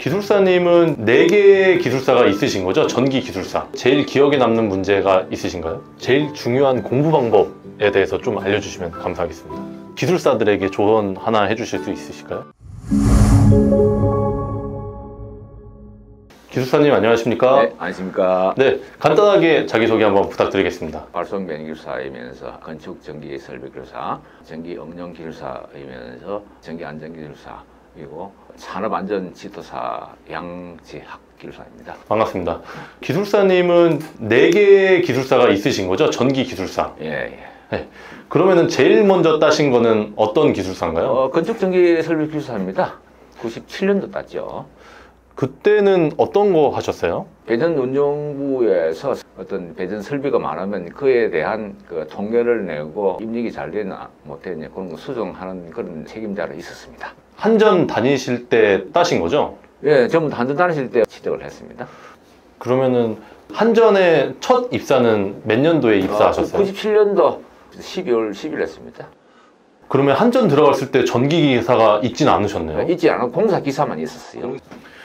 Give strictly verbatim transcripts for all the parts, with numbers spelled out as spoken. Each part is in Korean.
기술사님은 네 개의 기술사가 있으신 거죠? 전기 기술사. 제일 기억에 남는 문제가 있으신가요? 제일 중요한 공부 방법에 대해서 좀 알려주시면 감사하겠습니다. 기술사들에게 조언 하나 해주실 수 있으실까요? 기술사님 안녕하십니까? 네, 안녕하십니까? 네, 간단하게 자기소개 한번 부탁드리겠습니다. 발송변기술사이면서 건축 전기 설비 기술사, 전기 응용 기술사이면서 전기 안전 기술사, 그리고 산업안전 지도사 양재학 기술사입니다. 반갑습니다. 기술사님은 네 개의 기술사가 있으신 거죠? 전기 기술사. 예, 예. 네. 그러면은 제일 먼저 따신 거는 어떤 기술사인가요? 어, 건축 전기 설비 기술사입니다. 구십칠 년도 땄죠. 그때는 어떤 거 하셨어요? 배전 운영부에서 어떤 배전 설비가 많으면 그에 대한 그 통계를 내고 입력이 잘 되나 못되냐 그런 거 수정하는 그런 책임자로 있었습니다. 한전 다니실 때 따신 거죠? 예, 전부 다 한전 다니실 때 취득을 했습니다. 그러면은 한전의 첫 입사는 몇 년도에 입사하셨어요? 어, 구십칠 년도 십이월 십일 했습니다. 그러면 한전 들어갔을 때 전기기사가 있진 않으셨네요? 있지 않아 공사 기사만 있었어요.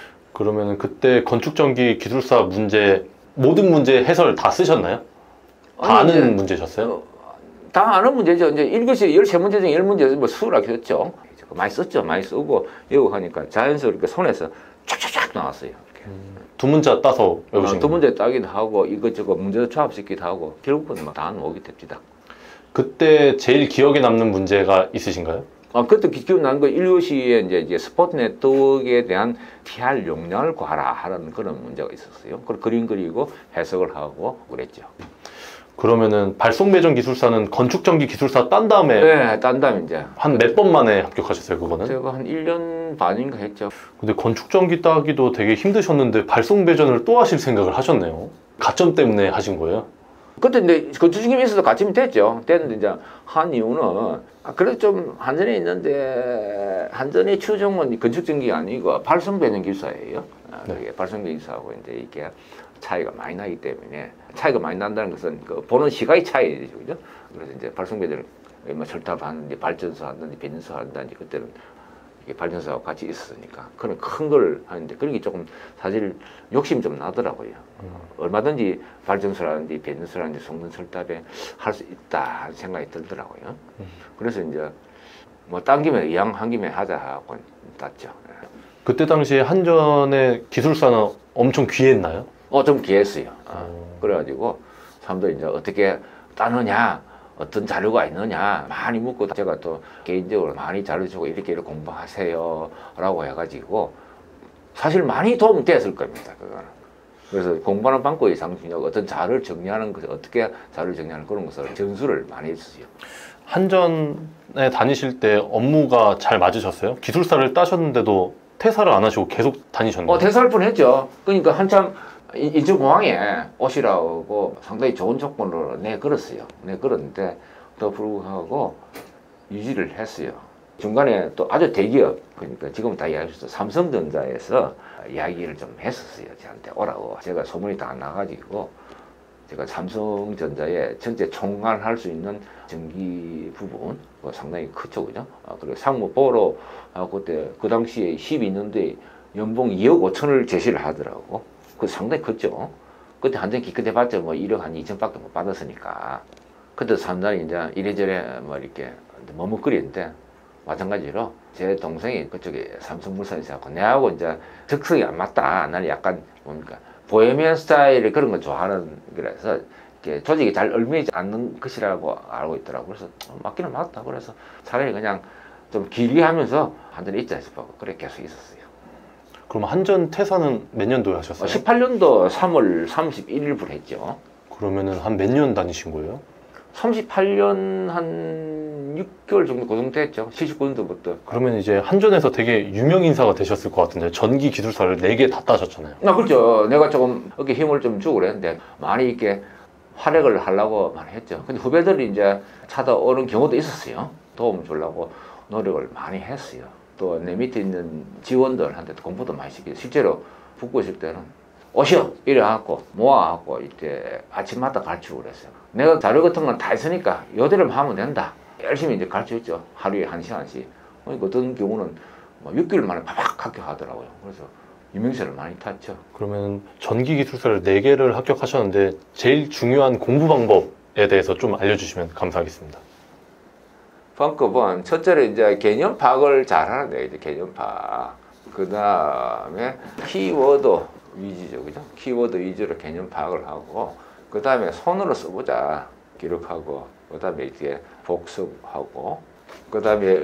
그러면 그때 건축전기 기술사 문제 모든 문제 해설 다 쓰셨나요? 다 아니, 아는 이제, 문제셨어요? 어, 다 아는 문제죠. 이제 일 교시 열세 문제 중에 열 문제 뭐 수락 했죠. 많이 썼죠. 많이 쓰고 외우하니까 자연스럽게 손에서 쫙쫙쫙 나왔어요. 음, 두 문자 따서 외우신 어, 두 문제 따기도 하고 이것저것 문제 조합시키기도 하고 결국은 막 다 나오게 됩니다. 그때 제일 기억에 남는 문제가 있으신가요? 아, 그때 기억나는 거 일 교시에 이제, 이제 스포트 네트워크에 대한 티알 용량을 구하라 하는 그런 문제가 있었어요. 그걸 그림 그리고 해석을 하고 그랬죠. 그러면은 발송배전 기술사는 건축전기 기술사 딴 다음에 네, 딴 다음에 이제 한 몇 번 만에 합격하셨어요, 그거는? 제가 한 일 년 반인가 했죠. 근데 건축전기 따기도 되게 힘드셨는데 발송배전을 또 하실 생각을 하셨네요. 가점 때문에 하신 거예요? 그때 이제 건축전기 있어도 가점이 됐죠. 됐는데 이제 한 이유는 아, 그래도 좀 한전에 있는데 한전의 추종은 건축전기가 아니고 발송배전 기술사예요. 아, 네. 그게 발송배전 기술사하고 이제 이게 차이가 많이 나기 때문에 차이가 많이 난다는 것은 그 보는 시각의 차이죠, 그죠? 그래서 이제 발송배전을 뭐 철탑 하는지 발전소 하는지 변전소 한다든지 그때는 이게 발전소하고 같이 있었으니까 그런 큰 걸 하는데 그런 게 조금 사실 욕심 좀 나더라고요. 음. 얼마든지 발전소라든지 변전소라든지 송전 철탑에 할 수 있다 하는 생각이 들더라고요. 음. 그래서 이제 뭐 딴 김에 이왕 한 김에 하자 하고 땄죠. 그때 당시에 한전의 기술사는 엄청 귀했나요? 어, 좀 귀했어요. 어. 음. 그래가지고 사람들이 이제 어떻게 따느냐, 어떤 자료가 있느냐 많이 묻고 제가 또 개인적으로 많이 자료 주고 이렇게 이렇게 공부하세요 라고 해가지고 사실 많이 도움 됐을 겁니다. 그거는. 그래서 공부하는 방법이 상당히 중요하고 어떤 자료를 정리하는 것을 어떻게 자료를 정리하는 그런 것을 전수를 많이 했어요. 한전에 다니실 때 업무가 잘 맞으셨어요? 기술사를 따셨는데도 퇴사를 안 하시고 계속 다니셨나요? 어, 퇴사할 뻔했죠. 그러니까 한참 인천공항에 오시라고 상당히 좋은 조건으로 내걸었어요. 내걸었는데 또 불구하고 유지를 했어요. 중간에 또 아주 대기업, 그러니까 지금 다 이야기했죠. 삼성전자에서 이야기를 좀 했었어요. 저한테 오라고. 제가 소문이 다 나가지고 제가 삼성전자에 전체 총괄할 수 있는 전기 부분 상당히 크죠, 그죠? 아, 그리고 상무 보러 아, 그때 그 당시에 십이 년도에 연봉 이억 오천을 제시를 하더라고. 그 상당히 컸죠. 그때 한전 기껏 해봤자 뭐 일억 한 이천밖에 못 받았으니까. 그때 사람들이 이제 이래저래 뭐 이렇게 머뭇거리는데 마찬가지로 제 동생이 그쪽에 삼성물산에서 하고 내하고 이제 적성이 안 맞다. 나는 약간 뭡니까 보헤미안 스타일의 그런 거 좋아하는 거라서 이렇게 조직이 잘 얽매이지 않는 것이라고 알고 있더라고. 그래서 맞기는 맞다. 그래서 차라리 그냥 좀 길게 하면서 한전에 있자 싶어. 그래 계속 있었어요. 그럼 한전 퇴사는 몇 년도에 하셨어요? 십팔 년도 삼월 삼십일일부터 했죠. 그러면은 한 몇 년 다니신 거예요? 삼십팔 년 한 육 개월 정도 고정됐죠. 칠십구 년도부터. 그러면 이제 한전에서 되게 유명 인사가 되셨을 것 같은데 전기 기술사를 네 개 다 따셨잖아요. 아, 그렇죠. 내가 조금 어깨 힘을 좀 주고 그랬는데 많이 이렇게 활약을 하려고 많이 했죠. 근데 후배들이 이제 찾아오는 경우도 있었어요. 도움 주려고 노력을 많이 했어요. 또 내 밑에 있는 직원들한테도 공부도 많이 시키고 실제로 붙고 있을 때는 오시오 이래갖고 모아갖고 이제 아침마다 가르치고 그랬어요. 내가 자료 같은 건 다 있으니까 요대로 하면 된다. 열심히 이제 가르쳐줬죠. 하루에 한 시간씩. 그러니까 어떤 경우는 뭐 육 개월 만에 바박 합격하더라고요. 그래서 유명세를 많이 탔죠. 그러면 전기 기술사를 네 개를 합격하셨는데 제일 중요한 공부 방법에 대해서 좀 알려주시면 감사하겠습니다. 방법은 첫째로 이제 개념 파악을 잘하는 데 이제 개념 파악. 그 다음에 키워드 위주죠, 그죠? 키워드 위주로 개념 파악을 하고, 그 다음에 손으로 써보자 기록하고, 그 다음에 이제 복습하고, 그 다음에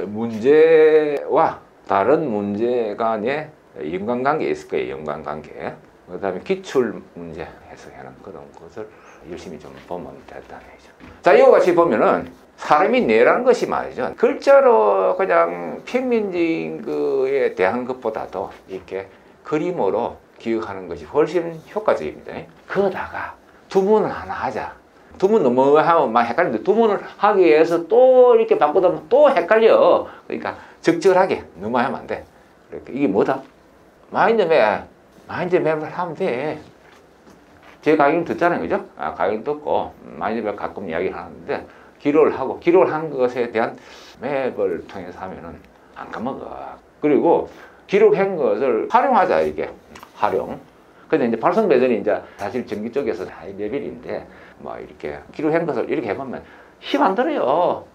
문제와 다른 문제 간의 인간관계 있을 거예요, 인간관계. 그 다음에 기출 문제 해석하는 그런 것을 열심히 좀 보면 된다는 얘기죠. 자, 이와 같이 보면은 사람이 뇌라는 것이 말이죠. 글자로 그냥 평면적인 거에 대한 것보다도 이렇게 그림으로 기억하는 것이 훨씬 효과적입니다. 그러다가 두문을 하나 하자. 두문 너무 하면 막 헷갈리는데 두문을 하기 위해서 또 이렇게 바꾸다 보면 또 헷갈려. 그러니까 적절하게 너무 하면 안 돼. 그러니까 이게 뭐다? 마인드맵. 마인드맵을 하면 돼. 제 강의를 듣잖아요, 그죠? 아, 강의를 듣고 마인드맵 가끔 이야기를 하는데 기록을 하고 기록을 한 것에 대한 맵을 통해서 하면은 안 까먹어. 그리고 기록한 것을 활용하자, 이게 활용. 근데 이제 발성 배전이 이제 사실 전기 쪽에서 하이 레벨인데 뭐 이렇게 기록한 것을 이렇게 해보면 힘 안 들어요.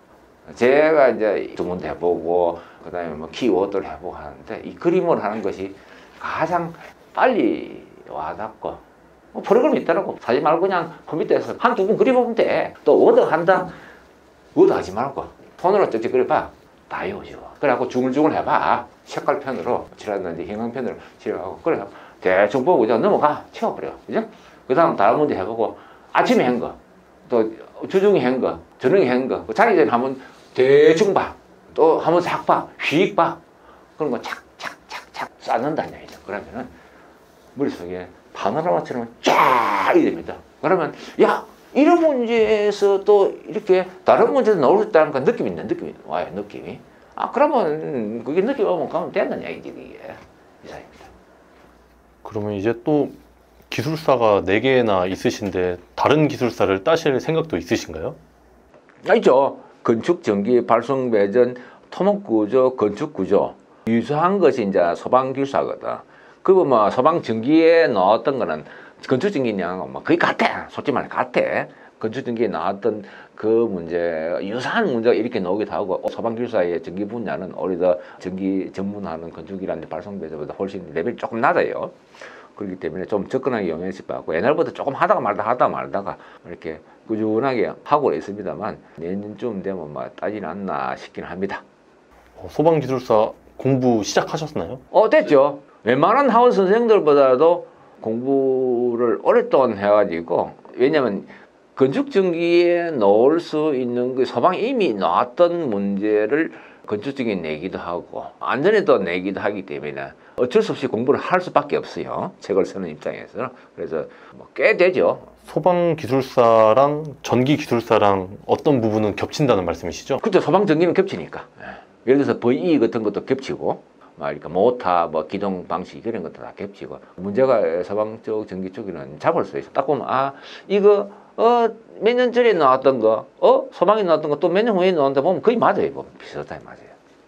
제가 이제 주문도 해보고 그다음에 뭐 키워드를 해보고 하는데 이 그림을 하는 것이 가장 빨리 와닿고 뭐 프로그램이 있더라고. 사지 말고 그냥 컴퓨터에서 한 두 번 그려보면 돼. 또 워드 한다? 워드 하지 말고 손으로 쩍쩍 그려봐. 다 외워져. 그래갖고 중얼중얼 해봐. 색깔편으로 칠하든지 형광편으로 칠하고 그래. 대충 보고 그냥 넘어가. 채워버려. 그죠? 그 다음 다른 문제 해보고 아침에 한 거, 또 주중에 한 거, 저녁에 한 거, 자기 전에 한번 대충 봐. 또 한번 싹 봐. 휙 봐. 그런 거 착착착착 쌓는다는 얘기죠. 그러면은 머릿속에 파노라마처럼 쫙 이렇게 됩니다. 그러면 야 이런 문제에서 또 이렇게 다른 문제도 나올 수 있다는 그 느낌이 있네. 느낌이 와요. 느낌이. 아 그러면 그게 느낌 오면 가면 된다는 얘기지 이게 이상입니다. 그러면 이제 또 기술사가 네 개나 있으신데 다른 기술사를 따실 생각도 있으신가요? 아, 있죠. 건축, 전기, 발성, 배전, 토목구조, 건축구조 유사한 것이 이제 소방기술사거든. 그리고 뭐 소방 전기에 나왔던 거는 건축 전기랑 뭐 거의 같아. 솔직히 말해 같아. 건축 전기에 나왔던 그 문제 유사한 문제가 이렇게 나오기도 하고 소방기술사의 전기 분야는 오히려 전기 전문하는 건축이라는 발성 배전보다 훨씬 레벨이 조금 낮아요. 그렇기 때문에 좀 접근하기 용이했을 것 같고 옛날부터 조금 하다가 말다가 하다가 말다가 이렇게 꾸준하게 하고 있습니다만 내년쯤 되면 뭐 따지는 않나 싶긴 합니다. 어, 소방기술사 공부 시작하셨나요? 어 됐죠. 웬만한 하원 선생들보다도 공부를 오랫동안 해가지고 왜냐면 건축전기에 넣을 수 있는 그 소방이 이미 나왔던 문제를 건축적인 내기도 하고 안전에도 내기도 하기 때문에 어쩔 수 없이 공부를 할 수밖에 없어요. 책을 쓰는 입장에서. 그래서 뭐 꽤 되죠. 소방기술사랑 전기기술사랑 어떤 부분은 겹친다는 말씀이시죠? 그렇죠. 소방전기는 겹치니까. 예를 들어서 브이이 같은 것도 겹치고 그러니까 모터, 뭐 기동 방식 이런 것도 다 겹치고 문제가 소방 쪽, 전기 쪽에는 잡을 수 있어. 딱 보면 아 이거 어 몇 년 전에 나왔던 거, 어 소방에 나왔던 거 또 몇 년 후에 나온다 보면 거의 맞아요. 보면 비슷하게 맞아요.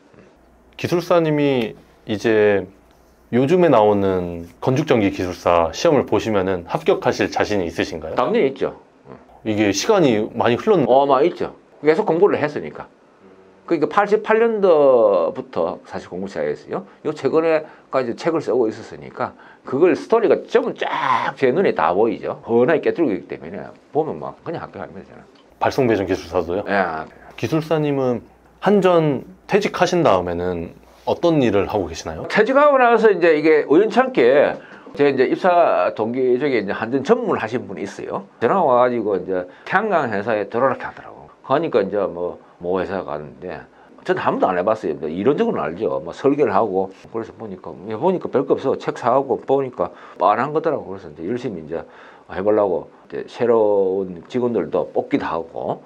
기술사님이 이제 요즘에 나오는 건축전기 기술사 시험을 보시면은 합격하실 자신이 있으신가요? 당연히 있죠. 이게 시간이 많이 흘렀는데 어, 막 있죠. 계속 공부를 했으니까. 그러니까 팔십팔 년도부터 사실 공부 시작했어요. 요 최근에까지 책을 쓰고 있었으니까 그걸 스토리가 전부 쫙 제 눈에 다 보이죠. 훤하게 깨뜨리고 있기 때문에 보면 막 그냥 합격하면 되잖아요. 발송배전 기술사도요? 예. 기술사님은 한전 퇴직하신 다음에는 어떤 일을 하고 계시나요? 퇴직하고 나서 이제 이게 우연찮게 제 이제 입사 동기 중에 이제 한전 전문을 하신 분이 있어요. 전화 와가지고 이제 태양광 회사에 들어오라 하더라고. 하니까 이제 뭐, 모 회사 가는데 저는 한 번도 안 해봤어요. 이론적으로는 알죠. 뭐 설계를 하고 그래서 보니까 보니까 별거 없어. 책 사고 보니까 뻔한 거더라고. 그래서 이제 열심히 이제 해보려고 이제 새로운 직원들도 뽑기도 하고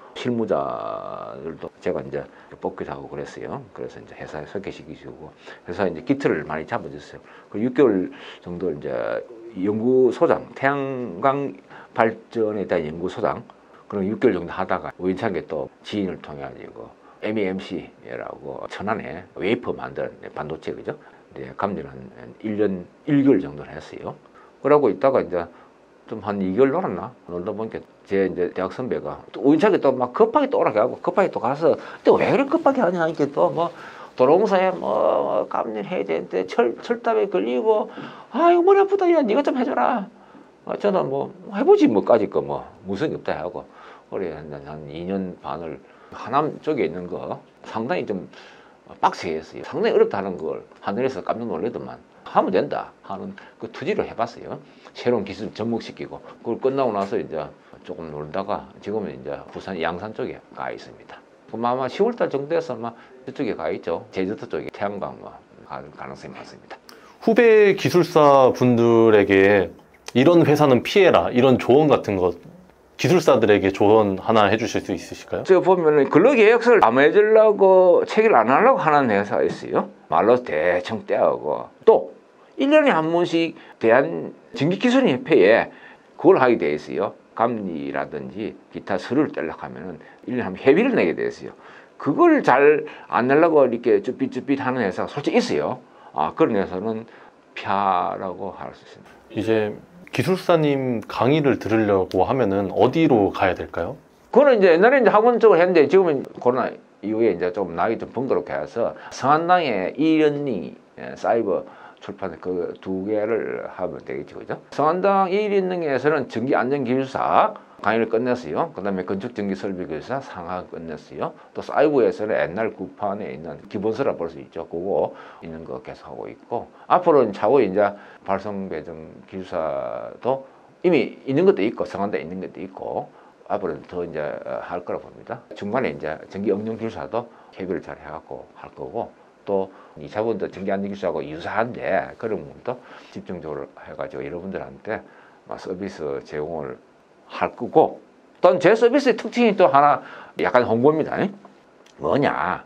실무자들도 제가 이제 뽑기도 하고 그랬어요. 그래서 이제 회사에 소개시키시고 회사에 이제 기틀을 많이 잡아줬어요. 그 육 개월 정도 이제 연구소장 태양광 발전에 대한 연구소장 그런 육 개월 정도 하다가 우연찮게 또 지인을 통해 가지고 엠이엠씨라고 천안에 웨이퍼 만드는 반도체 그죠? 이제 감리를 한 일 년 일 개월 정도를 했어요. 그러고 있다가 이제 좀 한 이 개월 놀았나? 놀다 보니까 제 이제 대학 선배가 또 우연찮게 또 막 급하게 또 오라고 급하게 또 가서 또 왜 그렇게 급하게 하냐 이렇게 또 뭐 도로공사에 뭐 감리를 해야 되는데 철 철답에 걸리고 아 이거 머리 아프다 야 네가 좀 해줘라. 아, 저는 뭐 해보지 뭐까지 거 뭐 무슨 없다 하고 그래 한, 한 이 년 반을 하남 쪽에 있는 거 상당히 좀 빡세게 했어요. 상당히 어렵다는 걸 하늘에서 깜짝 놀래더만 하면 된다 하는 그 투지를 해봤어요. 새로운 기술 접목시키고 그걸 끝나고 나서 이제 조금 놀다가 지금은 이제 부산 양산 쪽에 가 있습니다. 그럼 아마 시월달 정도 돼서 아마 저쪽에 가 있죠. 제주도 쪽에 태양광 뭐 갈 가능성이 많습니다. 후배 기술사 분들에게 이런 회사는 피해라 이런 조언 같은 것 기술사들에게 조언 하나 해주실 수 있으실까요? 제가 보면은 근로계약서를 안 해주려고 체결 안 하려고 하는 회사가 있어요. 말로 대충 떼하고 또 일 년에 한 번씩 대한 전기기술협회에 그걸 하게 돼 있어요. 감리라든지 기타 서류를 떼려고 하면은 일 년에 한 번 회비를 내게 돼 있어요. 그걸 잘 안 내려고 이렇게 쭈삣쭈삣 하는 회사가 솔직히 있어요. 아, 그런 회사는 피하라고 할 수 있습니다. 이제 기술사님 강의를 들으려고 하면은 어디로 가야 될까요? 그거는 이제 옛날에 이제 학원 쪽을 했는데 지금은 코로나 이후에 이제 좀 나이 좀 번거롭게 해서 성한당에 이런닝 사이버 출판 그 두 개를 하면 되겠죠, 그죠? 성한당 이런닝에서는 전기 안전기술사 강의를 끝냈어요. 그 다음에 건축전기설비교사 상하 끝냈어요. 또 사이버에서는 옛날 구판에 있는 기본서라 볼 수 있죠. 그거 있는 거 계속 하고 있고 앞으로는 차후 이제 발송배정 기술사도 이미 있는 것도 있고 성한대에 있는 것도 있고 앞으로는 더 이제 할 거라 봅니다. 중간에 이제 전기 응용 기술사도 협의를 잘 해갖고 할 거고 또 이 차원도 전기 안전 기술하고 유사한데 그런 부분도 집중적으로 해가지고 여러분들한테 서비스 제공을 할 거고 또 제 서비스의 특징이 또 하나 약간 홍보입니다. 뭐냐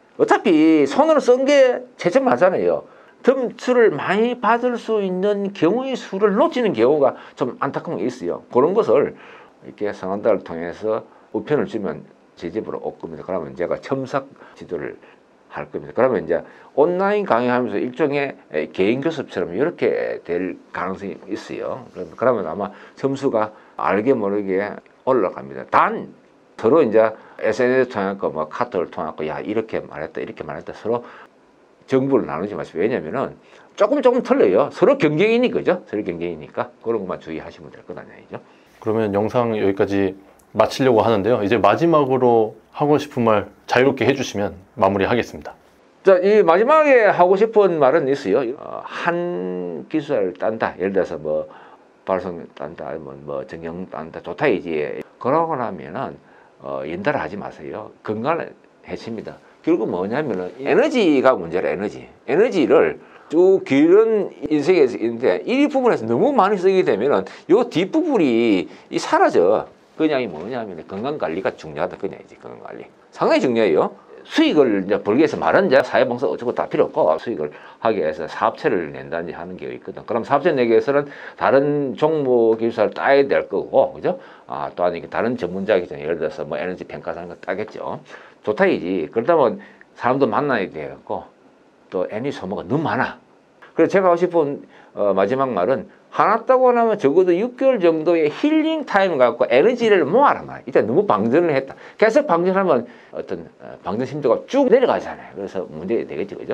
어차피 손으로 쓴 게 채점하잖아요. 점수를 많이 받을 수 있는 경우의 수를 놓치는 경우가 좀 안타까운 게 있어요. 그런 것을 이렇게 성한다를 통해서 우편을 주면 제 집으로 올 겁니다. 그러면 제가 첨삭 지도를 할 겁니다. 그러면 이제 온라인 강의하면서 일종의 개인 교습처럼 이렇게 될 가능성이 있어요. 그러면 아마 점수가 알게 모르게 올라갑니다. 단 서로 이제 에스엔에스 통해서 뭐 카톡을 통해서 야 이렇게 말했다 이렇게 말했다 서로 정보를 나누지 마시고 왜냐면은 조금 조금 틀려요. 서로 경쟁이니까 그죠? 서로 경쟁이니까 그런 것만 주의하시면 될 것 아니죠. 그러면 영상 여기까지 마치려고 하는데요. 이제 마지막으로 하고 싶은 말 자유롭게 해주시면 마무리하겠습니다. 자, 이 마지막에 하고 싶은 말은 있어요. 어, 한 기술을 딴다. 예를 들어서 뭐 발성 딴다, 아니면 뭐 정형 딴다, 좋다 이지. 그러고 나면은 어, 연달아 하지 마세요. 건강을 해칩니다. 결국 뭐냐면은 에너지가 문제라 에너지. 에너지를 쭉 길은 인생에서 있는데 이 부분에서 너무 많이 쓰게 되면은 요 뒷부분이 이 사라져. 그냥이 뭐냐면 건강 관리가 중요하다. 그냥이지 건강 관리. 상당히 중요해요. 수익을 이제 벌기 위해서 말은 이제 사회봉사 어쩌고 다 필요 없고 수익을 하기 위해서 사업체를 낸다든지 하는 게 있거든. 그럼 사업체 내기 위해서는 다른 종목 기술사를 따야 될 거고, 그죠? 아, 또 아니 다른 전문자 기술 예를 들어서 뭐 에너지 평가사는 거 따겠죠. 좋다이지. 그렇다면 사람도 만나야 되겠고 또 에너지 소모가 너무 많아. 그래서 제가 하고 싶은 어, 마지막 말은 하나 따고 나면 적어도 육 개월 정도의 힐링 타임을 갖고 에너지를 모아라 말. 이때 너무 방전을 했다. 계속 방전하면 어떤 방전 심도가 쭉 내려가잖아요. 그래서 문제가 되겠죠, 그죠?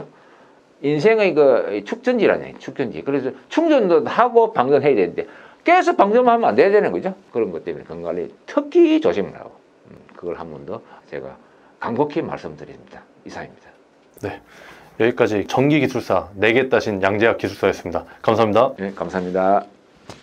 인생의 그 축전지라네, 축전지. 그래서 충전도 하고 방전해야 되는데 계속 방전하면 안 돼야 되는 거죠. 그런 것 때문에 건강관리 특히 조심을 하고 음, 그걸 한 번 더 제가 간곡히 말씀드립니다. 이상입니다. 네. 여기까지 전기기술사 네 개 따신 양재학 기술사였습니다. 감사합니다. 네, 감사합니다.